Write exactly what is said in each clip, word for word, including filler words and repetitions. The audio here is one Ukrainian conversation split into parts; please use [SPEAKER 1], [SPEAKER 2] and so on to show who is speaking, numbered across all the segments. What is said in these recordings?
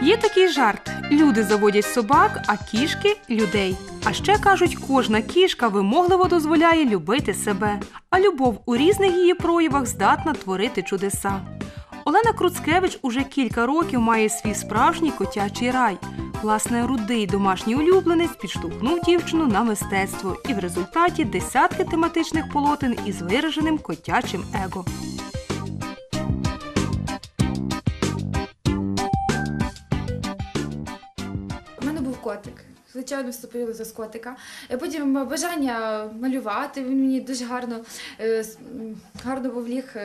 [SPEAKER 1] Є такий жарт – люди заводять собак, а кішки – людей. А ще кажуть, кожна кішка вимогливо дозволяє любити себе, а любов у різних її проявах здатна творити чудеса. Олена Круцкевич уже кілька років має свій справжній котячий рай. Власне, рудий домашній улюбленець підштовхнув дівчину на мистецтво і в результаті десятки тематичних полотен із вираженим котячим его.
[SPEAKER 2] У мене був котик. Звичайно, вступила за котика. Потім бажання малювати, він мені дуже гарно, гарно повліг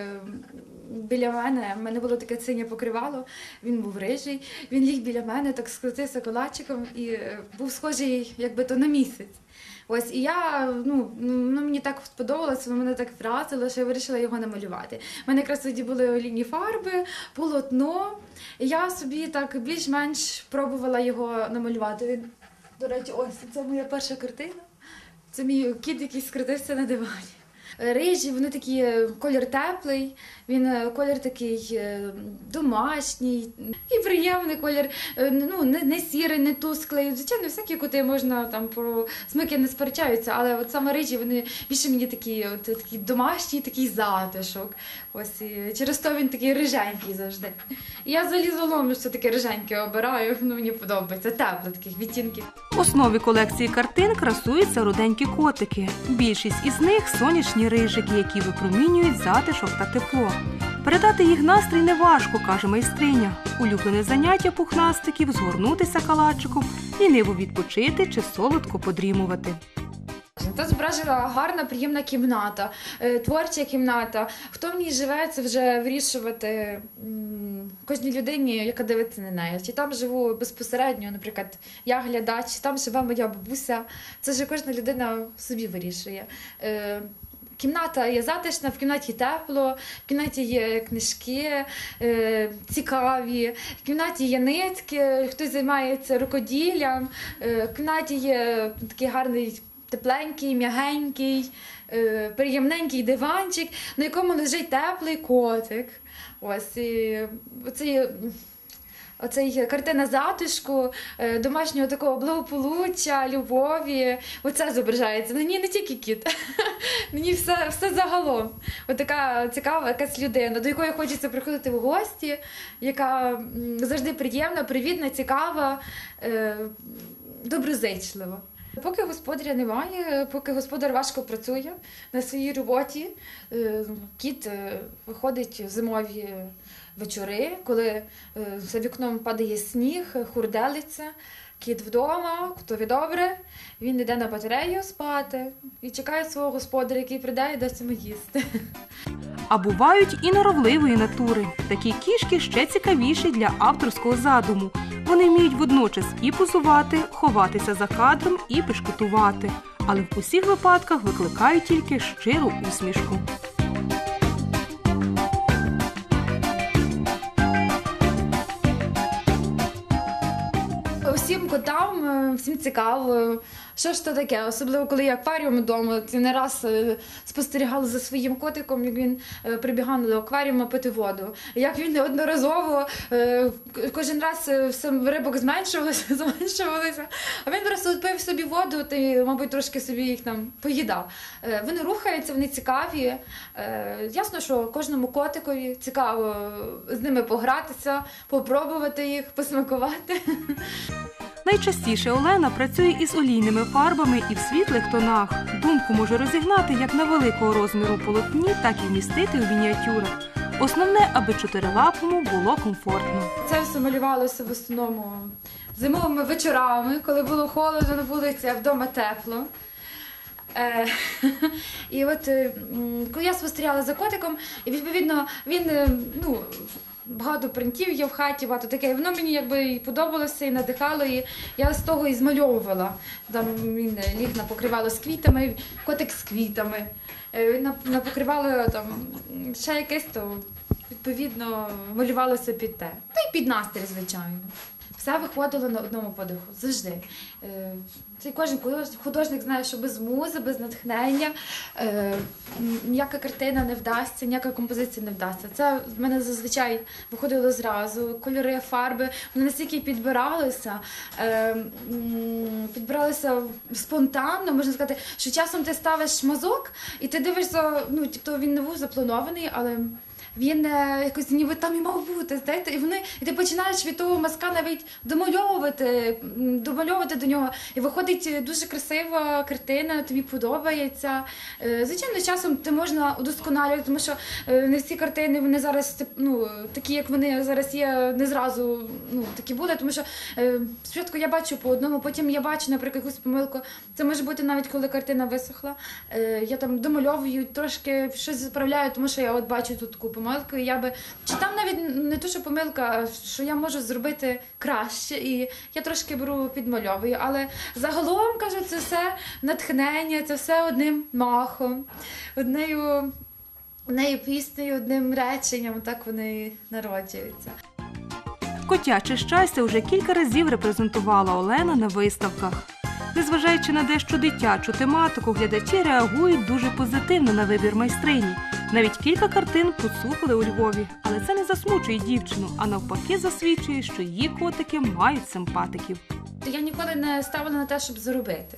[SPEAKER 2] біля мене. У мене було таке синє покривало, він був рижий, він ліг біля мене, так скрутився кулачиком і був схожий якби то на місяць. Ось, і я, ну, ну, мені так сподобалося, воно мене так вразило, що я вирішила його намалювати. У мене якраз тоді були олійні фарби, полотно, і я собі так більш-менш пробувала його намалювати. Він, до речі, ось, це моя перша картина, це мій кіт, який скрутився на дивані. Рижі, вони такі, колір теплий, він колір такий домашній і приємний колір, ну, не, не сірий, не тусклий. Звичайно, всякі коти можна, там, про смики не сперечаються, але от саме рижі, вони більше мені такі, от, такі домашній, такий затишок. Ось, і через то він такий риженький завжди. І я взагалі загалом все таке риженьке обираю, ну, мені подобається, тепло таких відтінків.
[SPEAKER 1] В основі колекції картин красуються руденькі котики. Більшість із них – сонячні рижики, які випромінюють затишок та тепло. Передати їх настрій неважко, каже майстриня. Улюблене заняття пухнастиків – згорнутися калачиком, ліниво відпочити чи солодко подрімувати.
[SPEAKER 2] Тут зображена гарна, приємна кімната, творча кімната. Хто в ній живе, це вже вирішувати кожній людині, яка дивиться на неї. Чи там живу безпосередньо, наприклад, я глядач, чи там живе моя бабуся. Це вже кожна людина собі вирішує. Кімната є затишна, в кімнаті тепло, в кімнаті є книжки е, цікаві, в кімнаті є нитки, хтось займається рукоділлям, е, в кімнаті є такий гарний тепленький, м'ягенький, е, приємненький диванчик, на якому лежить теплий котик. Ось, і оцей, оцей картина затишку, е, домашнього такого благополуччя, любові. Оце зображається. На ній не тільки кіт, на ній все, все загалом. Ось така цікава якась людина, до якої хочеться приходити в гості, яка завжди приємна, привітна, цікава, е, доброзичлива. Поки господаря немає, поки господар важко працює на своїй роботі, кіт виходить в зимові вечори, коли за вікном падає сніг, хурделиться, кіт вдома, готові добре, він йде на батарею спати і чекає свого господаря, який прийде і дасть йому їсти.
[SPEAKER 1] А бувають і норовливої натури. Такі кішки ще цікавіші для авторського задуму. Вони вміють водночас і позувати, ховатися за кадром і бешкетувати. Але в усіх випадках викликають тільки щиру усмішку.
[SPEAKER 2] Всім котам, всім цікаво, що ж то таке, особливо коли є акваріум вдома. Я не раз спостерігала за своїм котиком, як він прибігав до акваріуму пити воду. Як він неодноразово, кожен раз все рибок зменшувалося, зменшувалося, а він просто пив собі воду і, мабуть, трошки собі їх там поїдав. Вони рухаються, вони цікаві. Ясно, що кожному котикові цікаво з ними погратися, попробувати їх, посмакувати.
[SPEAKER 1] Найчастіше Олена працює із олійними фарбами і в світлих тонах. Думку може розігнати як на великого розміру полотні, так і вмістити у мініатюрах. Основне, аби чотирилапому було комфортно.
[SPEAKER 2] Це все малювалося в основному зимовими вечорами, коли було холодно на вулиці, а вдома тепло. Е, і от коли я спостерігала за котиком, і відповідно він, ну, багато принтів є в хаті, багато таке. І воно мені якби і подобалося, і надихало, і я з того і змальовувала. Там він ліг на покривало з квітами, котик з квітами. Він на покривало там ще якесь, то відповідно малювалося під те. Та й під настрій, звичайно. все виходило на одному подиху, завжди. Е, Це кожен художник знає, що без музи, без натхнення е, ніяка картина не вдасться, ніяка композиція не вдасться. Це в мене зазвичай виходило зразу. Кольори, фарби, вони настільки підбиралися, е, підбиралися спонтанно, можна сказати, що часом ти ставиш мазок і ти дивишся, ну, тобто він не був запланований, але він е, якось ніби там і мав бути, знаєте, і вони, і ти починаєш від того мазка навіть домальовувати, домальовувати до нього, і виходить дуже красива картина, тобі подобається. Е, звичайно, часом ти можна удосконалювати, тому що е, не всі картини, вони зараз, ну, такі, як вони зараз є, не зразу, ну, такі були, тому що е, спочатку я бачу по одному, потім я бачу, наприклад, якусь помилку, це може бути навіть коли картина висохла, е, я там домальовую, трошки щось заправляю, тому що я от бачу тут таку помилку, і я би, чи там навіть не то, що помилка, а що я можу зробити краще, і я трошки беру, підмальовую, але загалом, кажу, це все натхнення, це все одним махом, однею, однею піснею, одним реченням, так вони народжуються.
[SPEAKER 1] Котяче щастя вже кілька разів репрезентувала Олена на виставках. Незважаючи на дещо дитячу тематику, глядачі реагують дуже позитивно на вибір майстрині. Навіть кілька картин поцупили у Львові. Але це не засмучує дівчину, а навпаки засвідчує, що її котики мають симпатиків.
[SPEAKER 2] Я ніколи не ставила на те, щоб заробити.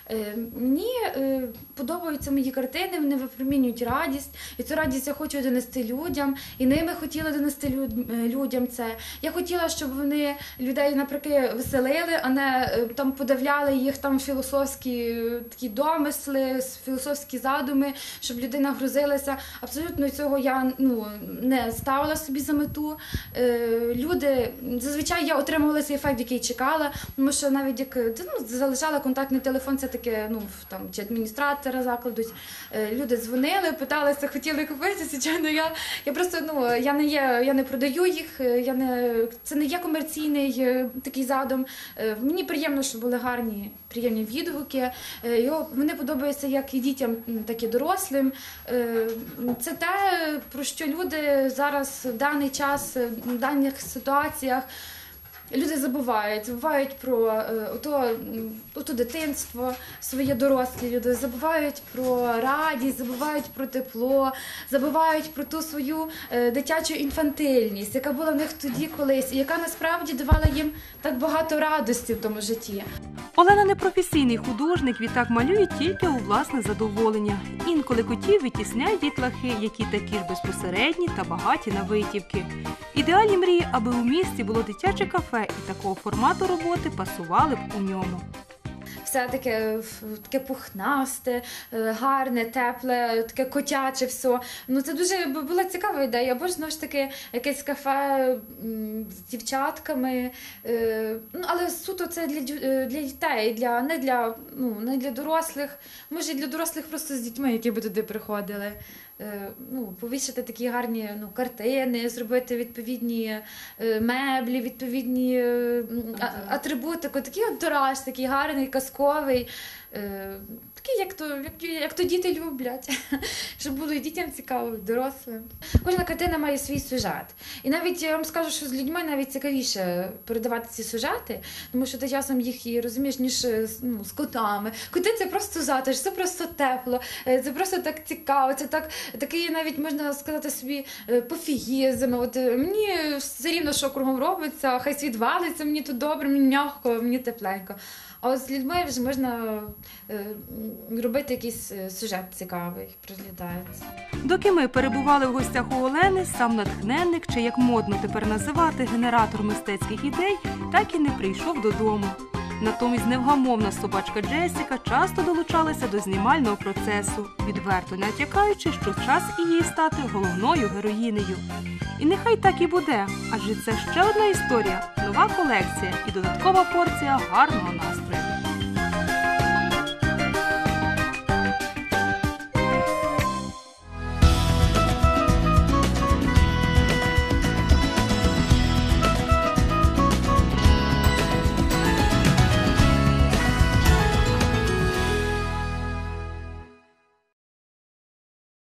[SPEAKER 2] Мені подобаються мої картини, вони випромінюють радість, і цю радість я хочу донести людям, і ними хотіла донести людям це. Я хотіла, щоб вони людей, наприклад, веселили, а не там подавляли їх там філософські такі домисли, філософські задуми, щоб людина грузилася. Абсолютно цього я, ну, не ставила собі за мету. Люди, зазвичай я отримувала цей ефект, який чекала, тому що навіть як, ну, залишала контактний телефон, це таке, ну, там, чи адміністратора закладу, люди дзвонили, питалися, хотіли купити, звичайно, я, я просто, ну, я не є, я не продаю їх, я не, це не є комерційний такий задум. Мені приємно, що були гарні, приємні відгуки, його, вони подобаються як і дітям, так і дорослим. Це те, про що люди зараз в даний час, в даних ситуаціях, люди забувають, забувають про е, ото, ото дитинство, своє дорослі люди, забувають про радість, забувають про тепло, забувають про ту свою е, дитячу інфантильність, яка була в них тоді колись, і яка насправді давала їм так багато радості в тому житті.
[SPEAKER 1] Олена не професійний художник, відтак малює тільки у власне задоволення. Інколи котів витісняють дітлахи, які такі ж безпосередні та багаті на витівки. Ідеальні мрії, аби у місті було дитяче кафе, і такого формату роботи пасували б у ньому.
[SPEAKER 2] Все таке, таке пухнасте, гарне, тепле, таке котяче все. Ну, це дуже була цікава ідея. Або ж, знову ж таки, якесь кафе з дівчатками. Ну, але суто це для, для дітей, для, не, для, ну, не для дорослих. Може, і для дорослих просто з дітьми, які би туди приходили. Ну, повісити такі гарні, ну, картини, зробити відповідні меблі, відповідні атрибути, такий антураж, такий гарний, казковий, такий, як то, як, як то діти люблять, щоб було і дітям цікаво, і дорослим. Кожна картина має свій сюжет. І навіть я вам скажу, що з людьми навіть цікавіше передавати ці сюжети, тому що ти часом їх і розумієш, ніж, ну, з котами. Коти – це просто затиш, це просто тепло, це просто так цікаво, це так, такий навіть, можна сказати собі, пофігізм. От мені все рівно, що кругом робиться, хай світ валиться, мені тут добре, мені м'яко, мені тепленько. А от з людьми вже можна е, робити якийсь сюжет цікавий, розглядається.
[SPEAKER 1] Доки ми перебували в гостях у Олени, сам натхненник, чи як модно тепер називати, генератор мистецьких ідей, так і не прийшов додому. Натомість невгамовна собачка Джесіка часто долучалася до знімального процесу, відверто натякаючи, що час і їй стати головною героїнею. І нехай так і буде, адже це ще одна історія, нова колекція і додаткова порція гарного настрою.